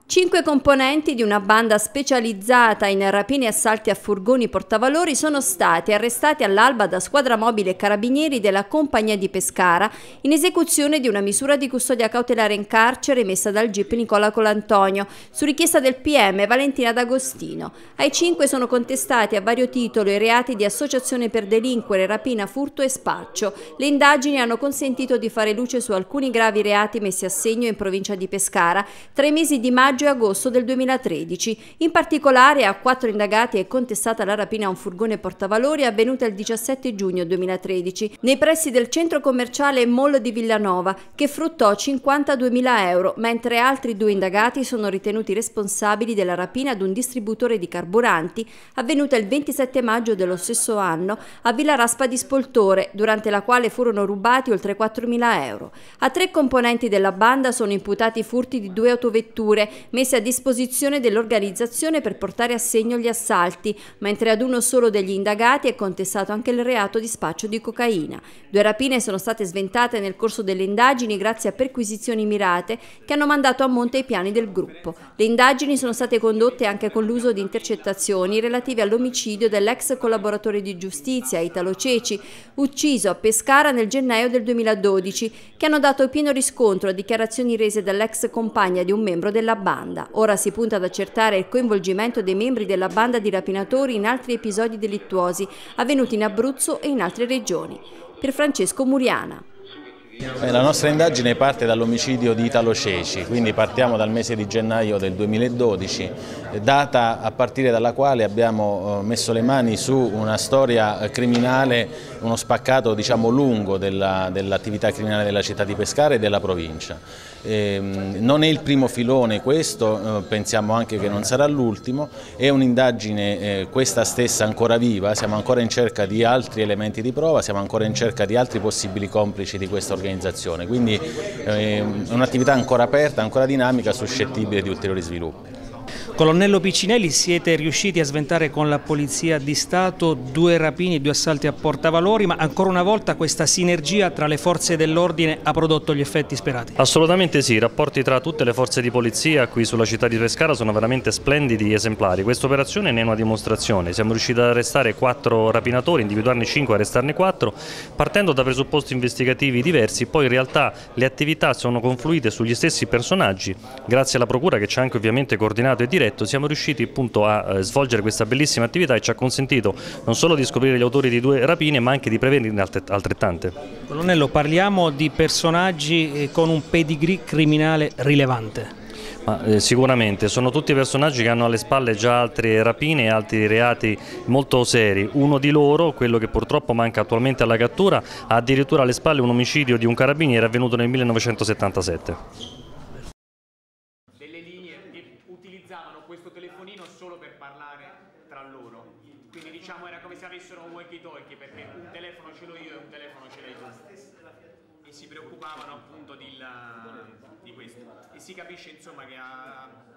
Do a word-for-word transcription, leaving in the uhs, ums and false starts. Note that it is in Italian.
Cinque componenti di una banda specializzata in rapine e assalti a furgoni portavalori sono stati arrestati all'alba da squadra mobile e carabinieri della Compagnia di Pescara in esecuzione di una misura di custodia cautelare in carcere emessa dal G I P Nicola Colantonio su richiesta del P M Valentina D'Agostino. Ai cinque sono contestati a vario titolo i reati di associazione per delinquere, rapina, furto e spaccio. Le indagini hanno consentito di fare luce su alcuni gravi reati messi a segno in provincia di Pescara tra i mesi di maggio e agosto del duemilatredici. In particolare a quattro indagati è contestata la rapina a un furgone portavalori avvenuta il diciassette giugno duemilatredici nei pressi del centro commerciale Mall di Villanova, che fruttò cinquantaduemila euro, mentre altri due indagati sono ritenuti responsabili della rapina ad un distributore di carburanti avvenuta il ventisette maggio dello stesso anno a Villa Raspa di Spoltore, durante la quale furono rubati oltre quattromila euro. A tre componenti della banda sono imputati furti di due autovetture messe a disposizione dell'organizzazione per portare a segno gli assalti, mentre ad uno solo degli indagati è contestato anche il reato di spaccio di cocaina. Due rapine sono state sventate nel corso delle indagini grazie a perquisizioni mirate che hanno mandato a monte i piani del gruppo. Le indagini sono state condotte anche con l'uso di intercettazioni relative all'omicidio dell'ex collaboratore di giustizia Italo Ceci, ucciso a Pescara nel gennaio del duemiladodici, che hanno dato pieno riscontro a dichiarazioni rese dall'ex compagna di un membro della banda. Ora si punta ad accertare il coinvolgimento dei membri della banda di rapinatori in altri episodi delittuosi avvenuti in Abruzzo e in altre regioni. Pierfrancesco Muriana. La nostra indagine parte dall'omicidio di Italo Ceci, quindi partiamo dal mese di gennaio del duemiladodici, data a partire dalla quale abbiamo messo le mani su una storia criminale, uno spaccato diciamo lungo dell'attività criminale della città di Pescara e della provincia. Eh, non è il primo filone questo, eh, pensiamo anche che non sarà l'ultimo, è un'indagine eh, questa stessa ancora viva, siamo ancora in cerca di altri elementi di prova, siamo ancora in cerca di altri possibili complici di questa organizzazione, quindi eh, è un'attività ancora aperta, ancora dinamica, suscettibile di ulteriori sviluppi. Colonnello Piccinelli, siete riusciti a sventare con la Polizia di Stato due rapini e due assalti a portavalori, ma ancora una volta questa sinergia tra le forze dell'ordine ha prodotto gli effetti sperati? Assolutamente sì, i rapporti tra tutte le forze di polizia qui sulla città di Pescara sono veramente splendidi, esemplari. Questa operazione ne è una dimostrazione, siamo riusciti ad arrestare quattro rapinatori, individuarne cinque e arrestarne quattro, partendo da presupposti investigativi diversi, poi in realtà le attività sono confluite sugli stessi personaggi, grazie alla procura che ci ha anche ovviamente coordinato e diretto. Siamo riusciti appunto a svolgere questa bellissima attività e ci ha consentito non solo di scoprire gli autori di due rapine ma anche di prevenirne altrettante. Colonnello, parliamo di personaggi con un pedigree criminale rilevante. Ma, eh, sicuramente, sono tutti personaggi che hanno alle spalle già altre rapine e altri reati molto seri. Uno di loro, quello che purtroppo manca attualmente alla cattura, ha addirittura alle spalle un omicidio di un carabiniere avvenuto nel millenovecentosettantasette. Utilizzavano questo telefonino solo per parlare tra loro, quindi diciamo era come se avessero un walkie talkie, perché un telefono ce l'ho io e un telefono ce l'hai tu, e si preoccupavano appunto di, la, di questo, e si capisce insomma che a